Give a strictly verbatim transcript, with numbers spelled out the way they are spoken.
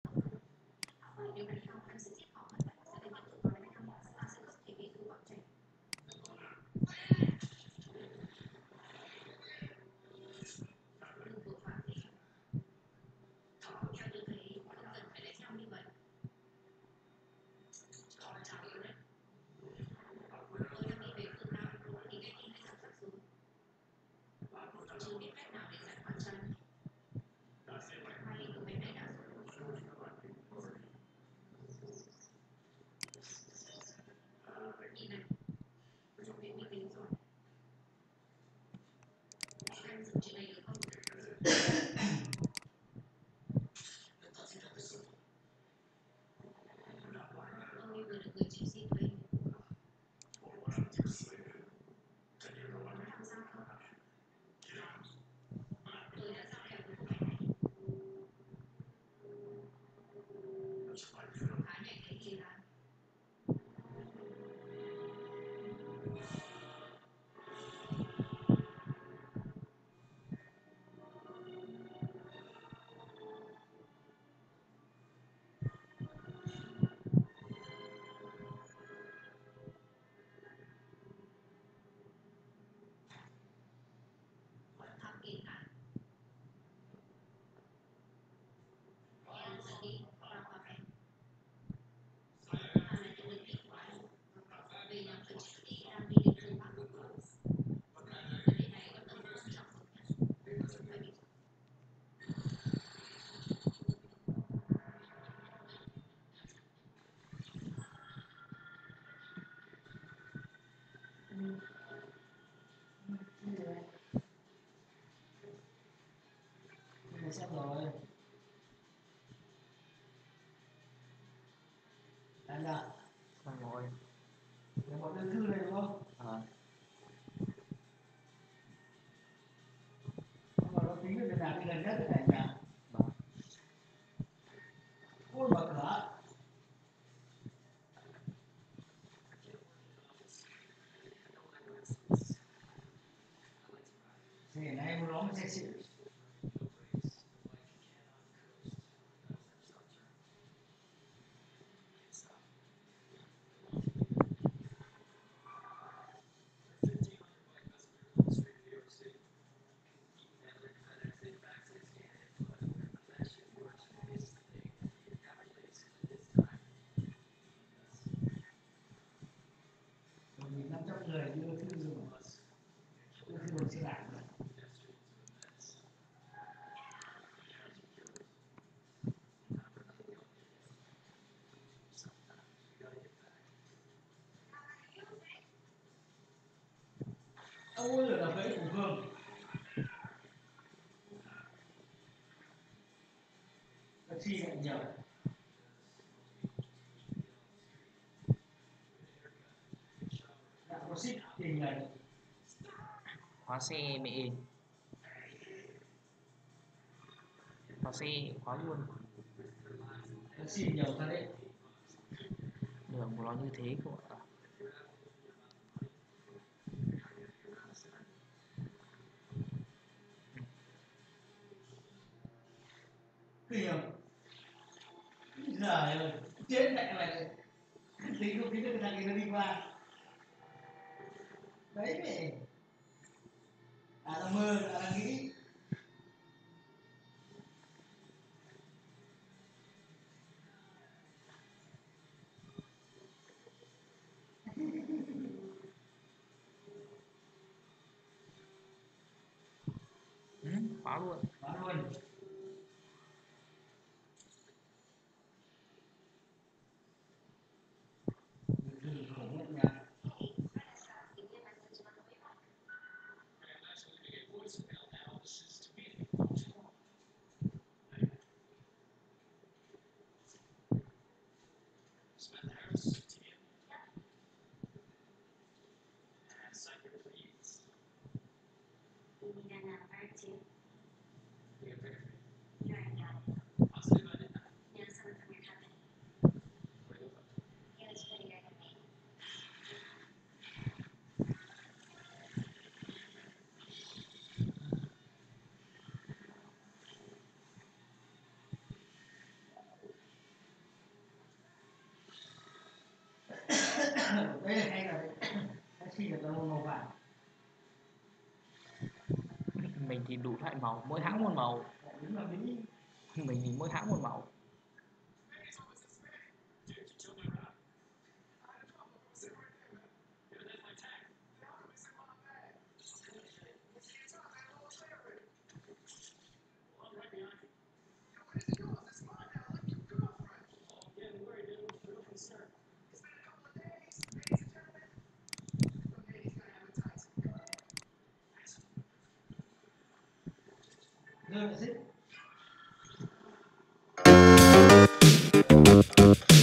Sắp rồi. Anh ạ. Xong rồi. Để một đơn thư này đúng không? À. Nhưng mà nó tính được nào thì gần nhất thế này nhỉ? Vâng. Ôi mở cửa. Xe này một lóng xe xịn. năm trăm người đưa thư đưa thư một xe đạp. Ôi là đấy của Hương. Taxi lại nhiều. Đã có ship tiền này. Khóa xe mẹ. Khóa xe khóa luôn. Taxi nhiều thật đấy. Đường của nó như thế cơ ạ. Kinh không? Giời ơi, chết mẹ mày. Tính không tính được thằng kia nó đi qua. Đấy mẹ. À nó mơ, à nó nghĩ. Ừ, khóa luôn. Khóa luôn. Khổ nhất nha. toàn một màu vàng. Mình thì đủ loại màu, mỗi hãng một màu. Đúng là Mỹ. Mình thì mỗi hãng một màu. Rồi, là xích.